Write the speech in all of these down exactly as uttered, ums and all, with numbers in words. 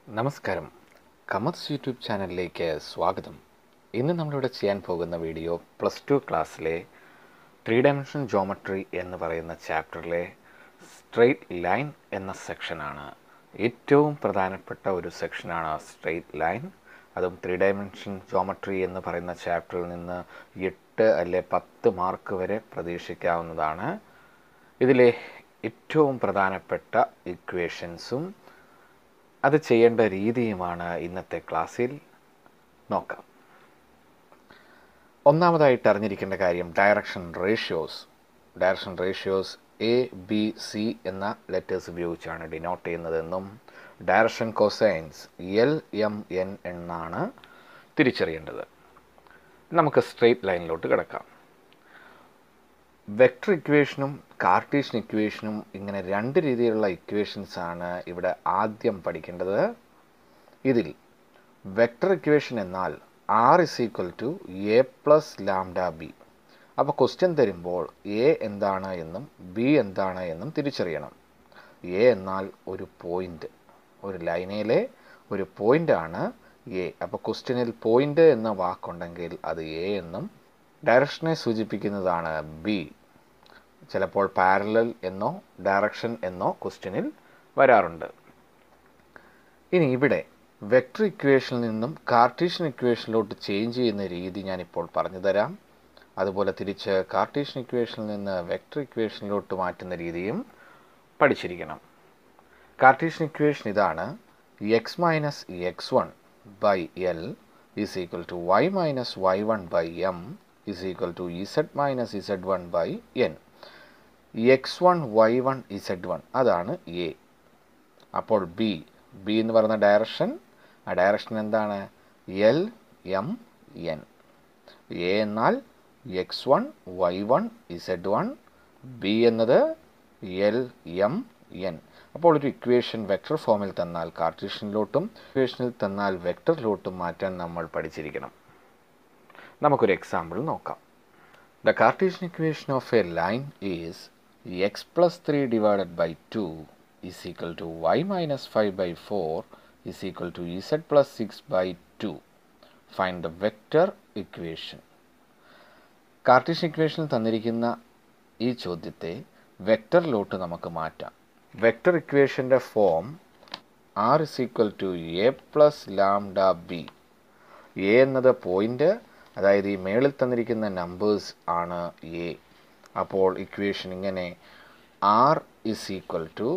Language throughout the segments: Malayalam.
നമസ്കാരം, കമർസ് യൂട്യൂബ് ചാനലിലേക്ക് സ്വാഗതം. ഇന്ന് നമ്മളിവിടെ ചെയ്യാൻ പോകുന്ന വീഡിയോ പ്ലസ് ടു ക്ലാസ്സിലെ ത്രീ ഡയമെൻഷൻ ജോമെട്രി എന്ന് പറയുന്ന ചാപ്റ്ററിലെ സ്ട്രെയിറ്റ് ലൈൻ എന്ന സെക്ഷനാണ്. ഏറ്റവും പ്രധാനപ്പെട്ട ഒരു സെക്ഷനാണ് സ്ട്രെയിറ്റ് ലൈൻ. അതും ത്രീ ഡയമെൻഷൻ ജോമെട്രി എന്ന് പറയുന്ന ചാപ്റ്ററിൽ നിന്ന് എട്ട് അല്ലെ പത്ത് മാർക്ക് വരെ പ്രതീക്ഷിക്കാവുന്നതാണ്. ഇതിലെ ഏറ്റവും പ്രധാനപ്പെട്ട ഇക്വേഷൻസും അത് ചെയ്യേണ്ട രീതിയുമാണ് ഇന്നത്തെ ക്ലാസ്സിൽ നോക്കാം. ഒന്നാമതായിട്ട് അറിഞ്ഞിരിക്കേണ്ട കാര്യം direction ratios. Direction ratios A B C എന്ന ലെറ്റേഴ്സ് ഉപയോഗിച്ചാണ് ഡിനോട്ട് ചെയ്യുന്നതെന്നും direction cosines L M N എന്നാണ് തിരിച്ചറിയേണ്ടത്. നമുക്ക് സ്ട്രെയിറ്റ് ലൈനിലോട്ട് കിടക്കാം. വെക്ടർ ഇക്വേഷനും കാർട്ടീഷ്യൻ ഇക്വേഷനും ഇങ്ങനെ രണ്ട് രീതിയിലുള്ള ഇക്വേഷൻസ് ആണ് ഇവിടെ ആദ്യം പഠിക്കേണ്ടത്. ഇതിൽ വെക്ടർ ഇക്വേഷൻ എന്നാൽ R is equal to A plus lambda B. അപ്പോൾ ക്വസ്റ്റ്യൻ തരുമ്പോൾ എ എന്താണ് എന്നും ബി എന്താണ് എന്നും തിരിച്ചറിയണം. എ എന്നാൽ ഒരു പോയിന്റ്, ഒരു ലൈനിലെ ഒരു പോയിൻ്റാണ് എ. അപ്പോൾ ക്വസ്റ്റ്യനിൽ പോയിന്റ് എന്ന വാക്കുണ്ടെങ്കിൽ അത് എ എന്നും, ഡയറക്ഷനെ സൂചിപ്പിക്കുന്നതാണ് ബി. ചിലപ്പോൾ പാരലൽ എന്നോ ഡയറക്ഷൻ എന്നോ ക്വസ്റ്റ്യനിൽ വരാറുണ്ട്. ഇനി ഇവിടെ വെക്ടർ ഇക്വേഷനിൽ നിന്നും കാർട്ടീഷ്യൻ ഇക്വേഷനിലോട്ട് ചേഞ്ച് ചെയ്യുന്ന രീതി ഞാനിപ്പോൾ പറഞ്ഞു തരാം. അതുപോലെ തിരിച്ച് കാർട്ടീഷ്യൻ ഇക്വേഷനിൽ നിന്ന് വെക്ടർ ഇക്വേഷനിലോട്ട് മാറ്റുന്ന രീതിയും പഠിച്ചിരിക്കണം. കാർട്ടീഷ്യൻ ഇക്വേഷൻ ഇതാണ്: X minus X one by L is equal to Y minus Y one by M is equal to Z minus Z one by N. X one Y one Z one അതാണ് എ. അപ്പോൾ ബി ബി എന്ന് പറയുന്ന ഡയറക്ഷൻ, ആ ഡയറക്ഷൻ എന്താണ്? L M N. എ എന്നാൽ X one Y one Z one, B എന്നത് എൽ എം എൻ. അപ്പോൾ ഒരു ഇക്വേഷൻ വെക്ടർ ഫോമിൽ തന്നാൽ കാർട്ടീഷ്യനിലോട്ടും ഇക്വേഷനിൽ തന്നാൽ വെക്ടറിലോട്ടും മാറ്റാൻ നമ്മൾ പഠിച്ചിരിക്കണം. നമുക്കൊരു എക്സാമ്പിൾ നോക്കാം. The Cartesian equation of a line is x plus three divided by two is equal to y minus five by four is equal to z plus six by two. Find the vector equation. Cartesian ഇക്വേഷനിൽ തന്നിരിക്കുന്ന ഈ ചോദ്യത്തെ വെക്ടറിലോട്ട് നമുക്ക് മാറ്റാം. വെക്ടർ ഇക്വേഷൻ്റെ form R is equal to A plus lambda B. A എന്നത് പോയിന്റ്, അതായത് ഈ മേളിൽ തന്നിരിക്കുന്ന നമ്പേഴ്സ് ആണ് എ. അപ്പോൾ ഇക്വേഷൻ ഇങ്ങനെ: R is equal to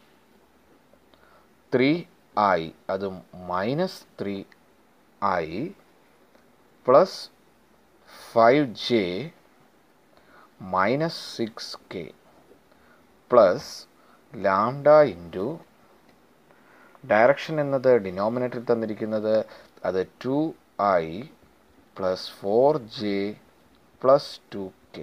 three I, അതും minus three I plus five J minus six K plus lambda into direction എന്നത് ഡിനോമിനേറ്ററിൽ തന്നിരിക്കുന്നത് അത് two I plus four J plus two K.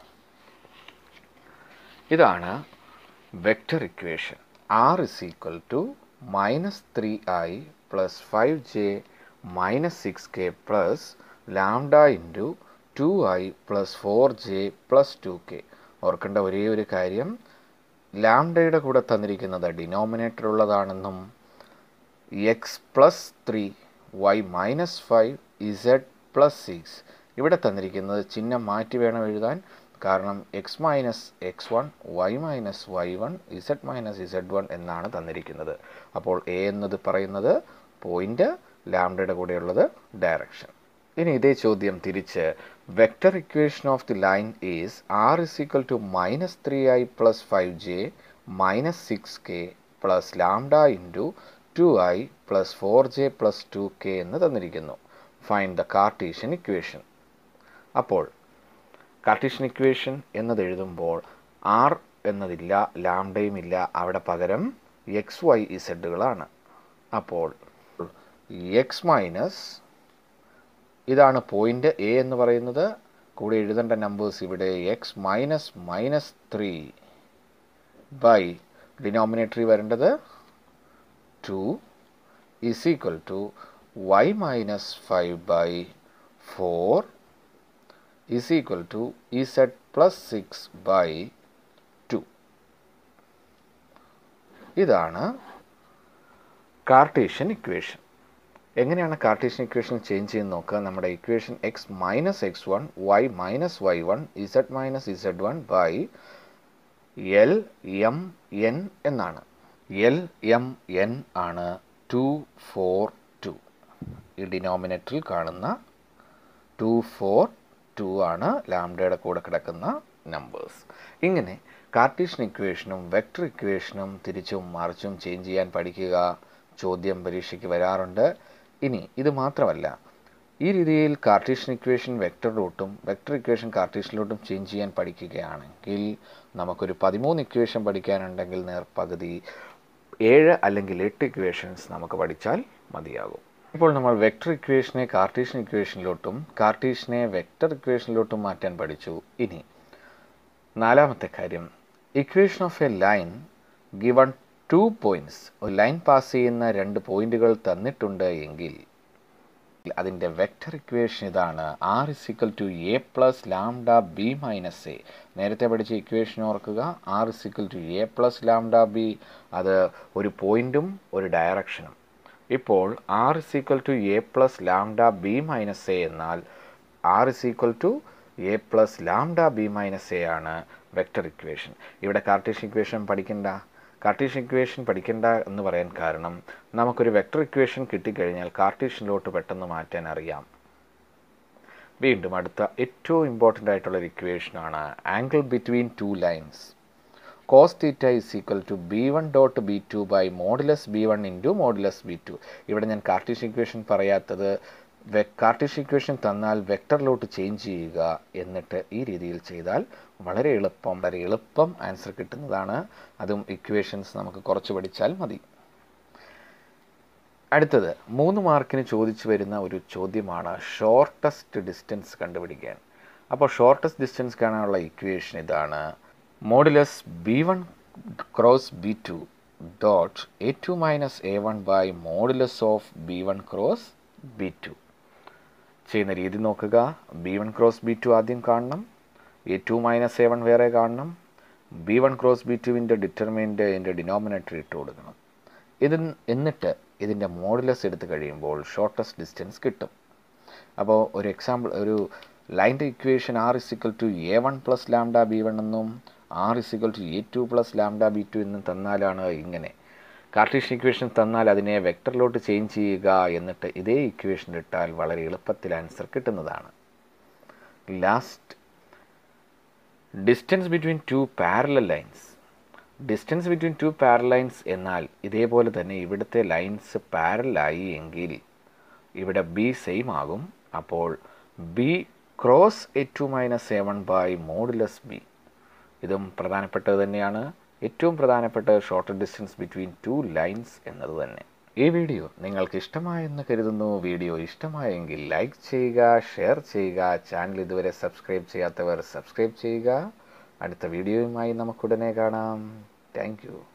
ഇതാണ് vector equation. R is equal to minus three I plus five J minus six K plus lambda into two I plus four J plus two K. ഓർക്കേണ്ട ഒരേ ഒരു കാര്യം, ലാംഡയുടെ കൂടെ തന്നിരിക്കുന്നത് ഡിനോമിനേറ്റർ ഉള്ളതാണെന്നും X plus three Y minus five Z plus six ഇവിടെ തന്നിരിക്കുന്നത് ചിഹ്നം മാറ്റി വേണം എഴുതാൻ. കാരണം X minus X one Y minus Y one Z minus Z one എന്നാണ് തന്നിരിക്കുന്നത്. അപ്പോൾ എ എന്നത് പറയുന്നത് പോയിന്റ്, ലാംഡയുടെ കൂടെയുള്ളത് ഡയറക്ഷൻ. ഇനി ഇതേ ചോദ്യം തിരിച്ച് vector equation of the line is R is equal to minus three I plus five J minus six K plus lambda into two I plus four J plus two K എന്ന് തന്നിരിക്കുന്നു. Find the Cartesian equation. അപ്പോൾ കാർട്ടീഷ്യൻ ഇക്വേഷൻ എന്നത് എഴുതുമ്പോൾ ആർ എന്നതില്ല, ലാംഡയും ഇല്ല, അവിടെ പകരം എക്സ് വൈ ഇസഡുകളാണ്. അപ്പോൾ എക്സ് മൈനസ്, ഇതാണ് പോയിന്റ് എ എന്ന് പറയുന്നത്, കൂടെ എഴുതേണ്ട നമ്പേഴ്സ് ഇവിടെ X minus minus three by ഡിനോമിനേറ്ററി വരേണ്ടത് two is equal to y minus five by four is equal to z plus six by two. ഇതാണ് കാർട്ടീഷ്യൻ ഇക്വേഷൻ. എങ്ങനെയാണ് കാർട്ടീഷ്യൻ ഇക്വേഷൻ ചേഞ്ച് ചെയ്യുന്നത് നോക്കുക. നമ്മുടെ equation X minus X one Y minus Y one Z minus Z one by L M N എന്നാണ്. എൽ എം എൻ ആണ് ടു ഫോർ ടു. ഈ ഡിനോമിനേറ്ററിൽ കാണുന്ന ടു ഫോർ ടു ആണ് ലാംഡയുടെ കൂടെ കിടക്കുന്ന നമ്പേഴ്സ്. ഇങ്ങനെ കാർട്ടീഷ്യൻ ഇക്വേഷനും വെക്ടർ ഇക്വേഷനും തിരിച്ചും മറിച്ചും ചേഞ്ച് ചെയ്യാൻ പഠിക്കുക. ചോദ്യം പരീക്ഷയ്ക്ക് വരാറുണ്ട്. ഇനി ഇത് മാത്രമല്ല, ഈ രീതിയിൽ കാർട്ടീഷ്യൻ ഇക്വേഷൻ വെക്ടറിലോട്ടും വെക്ടർ ഇക്വേഷൻ കാർട്ടീഷ്യനിലോട്ടും ചേഞ്ച് ചെയ്യാൻ പഠിക്കുകയാണെങ്കിൽ നമുക്കൊരു പതിമൂന്ന് ഇക്വേഷൻ പഠിക്കാനുണ്ടെങ്കിൽ നേർപകുതി ഏഴ് അല്ലെങ്കിൽ എട്ട് ഇക്വേഷൻസ് നമുക്ക് പഠിച്ചാൽ മതിയാകും. ഇപ്പോൾ നമ്മൾ വെക്ടർ ഇക്വേഷനെ കാർട്ടീഷ്യൻ ഇക്വേഷനിലോട്ടും കാർട്ടീഷ്യനെ വെക്ടർ ഇക്വേഷനിലോട്ടും മാറ്റാൻ പഠിച്ചു. ഇനി നാലാമത്തെ കാര്യം, equation of a line given two points. ഒരു ലൈൻ പാസ് ചെയ്യുന്ന രണ്ട് പോയിന്റുകൾ തന്നിട്ടുണ്ട് എങ്കിൽ അതിൻ്റെ വെക്ടർ ഇക്വേഷൻ ഇതാണ്. R is equal to A plus lambda B minus A. നേരത്തെ പഠിച്ച ഇക്വേഷൻ ഓർക്കുക. R is equal to A plus lambda B, അത് ഒരു പോയിന്റും ഒരു ഡയറക്ഷനും. ഇപ്പോൾ R is equal to A plus lambda B minus A എന്നാൽ R is equal to A plus lambda B minus A ആണ് വെക്ടർ ഇക്വേഷൻ. ഇവിടെ കാർട്ടീഷ്യൻ ഇക്വേഷൻ പഠിക്കണ്ട. കാർട്ടീഷ്യൻ ഇക്വേഷൻ പഠിക്കണ്ട എന്ന് പറയാൻ കാരണം നമുക്കൊരു വെക്ടർ ഇക്വേഷൻ കിട്ടിക്കഴിഞ്ഞാൽ കാർട്ടീഷ്യനിലോട്ട് പെട്ടെന്ന് മാറ്റാൻ അറിയാം. വീണ്ടും അടുത്ത ഏറ്റവും ഇമ്പോർട്ടൻ്റ് ആയിട്ടുള്ളൊരു ഇക്വേഷനാണ് angle between two lines. Cos theta is equal to B one dot B two by modulus B one into modulus B two. ഇവിടെ ഞാൻ കാർട്ടീഷ്യൻ ഇക്വേഷൻ പറയാത്തത്, കാർട്ടീഷ്യൻ ഇക്വേഷൻ തന്നാൽ വെക്ടറിലോട്ട് ചേഞ്ച് ചെയ്യുക, എന്നിട്ട് ഈ രീതിയിൽ ചെയ്താൽ വളരെ എളുപ്പം വളരെ എളുപ്പം ആൻസർ കിട്ടുന്നതാണ്. അതും ഇക്വേഷൻസ് നമുക്ക് കുറച്ച് പഠിച്ചാൽ മതി. അടുത്തത് മൂന്ന് മാർക്കിന് ചോദിച്ചു വരുന്ന ഒരു ചോദ്യമാണ് ഷോർട്ടസ്റ്റ് ഡിസ്റ്റൻസ് കണ്ടുപിടിക്കാൻ. അപ്പോൾ ഷോർട്ടസ്റ്റ് ഡിസ്റ്റൻസ് കാണാനുള്ള ഇക്വേഷൻ ഇതാണ്. Modulus B one cross B two dot A two minus A one by modulus of B one cross B two. ചെയ്യുന്ന രീതി നോക്കുക. B one cross B two ആദ്യം കാണണം, A two minus A one വേറെ കാണണം. ബി വൺ ക്രോസ് ബി ടുവിൻ്റെ ഡിറ്റർമിനൻ്റ് ഇതിൻ്റെ ഡിനോമിനേറ്റർ ഇട്ട് കൊടുക്കണം. ഇത് എന്നിട്ട് ഇതിൻ്റെ മോഡുലസ് എടുത്ത് കഴിയുമ്പോൾ ഷോർട്ടസ്റ്റ് ഡിസ്റ്റൻസ് കിട്ടും. അപ്പോൾ ഒരു എക്സാമ്പിൾ, ഒരു ലൈൻ്റെ equation R is equal to A one plus lambda B one എന്നും R is equal to A two plus lambda B two എന്നും തന്നാലാണ് ഇങ്ങനെ. കാർട്ടീഷ്യൻ ഇക്വേഷൻ തന്നാൽ അതിനെ വെക്ടറിലോട്ട് ചേഞ്ച് ചെയ്യുക, എന്നിട്ട് ഇതേ ഇക്വേഷൻ ഇട്ടാൽ വളരെ എളുപ്പത്തിൽ ആൻസർ കിട്ടുന്നതാണ്. Last, distance between two parallel lines. Distance between two parallel lines എന്നാൽ ഇതേപോലെ തന്നെ ഇവിടുത്തെ ലൈൻസ് പാരലായി എങ്കിൽ ഇവിടെ ബി സെയിം ആകും. അപ്പോൾ B cross A two minus A one by modulus B. ഇതും പ്രധാനപ്പെട്ടത് തന്നെയാണ്. ഏറ്റവും പ്രധാനപ്പെട്ട shorter distance between two lines എന്നത് തന്നെ. ഈ വീഡിയോ നിങ്ങൾക്ക് ഇഷ്ടമായെന്ന് കരുതുന്നു. വീഡിയോ ഇഷ്ടമായെങ്കിൽ ലൈക്ക് ചെയ്യുക, ഷെയർ ചെയ്യുക. ചാനൽ ഇതുവരെ സബ്സ്ക്രൈബ് ചെയ്യാത്തവർ സബ്സ്ക്രൈബ് ചെയ്യുക. അടുത്ത വീഡിയോയുമായി നമുക്കുടനെ കാണാം. Thank U.